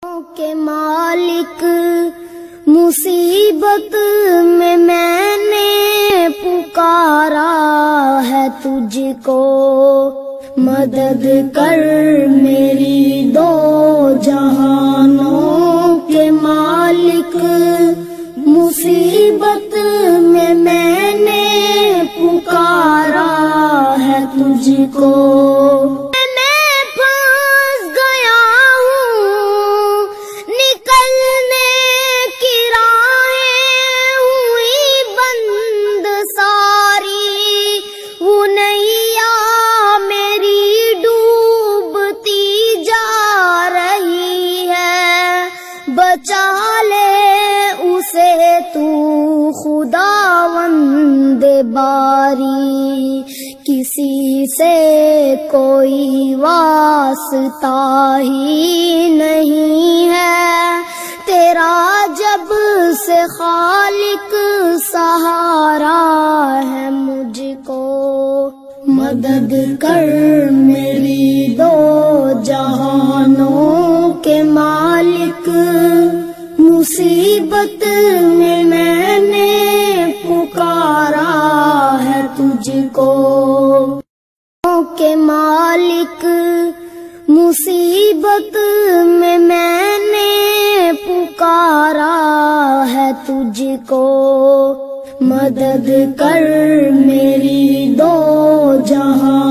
کے مالک مصیبت میں نے پکارا ہے تجھ کو، مدد کر میری دو جہانوں کے مالک، مصیبت میں نے پکارا ہے تجھ کو۔ بچا لے اسے تو خداوند باری، کسی سے کوئی واسطہ ہی نہیں ہے تیرا، جب سے خالق سہارا ہے مجھ کو، مدد کر میری دو جہانوں کے مالک، مصیبت میں نے پکارا ہے تجھ کو۔ کے مالک مصیبت میں نے پکارا ہے تجھ کو، مدد کر میری دو جہاں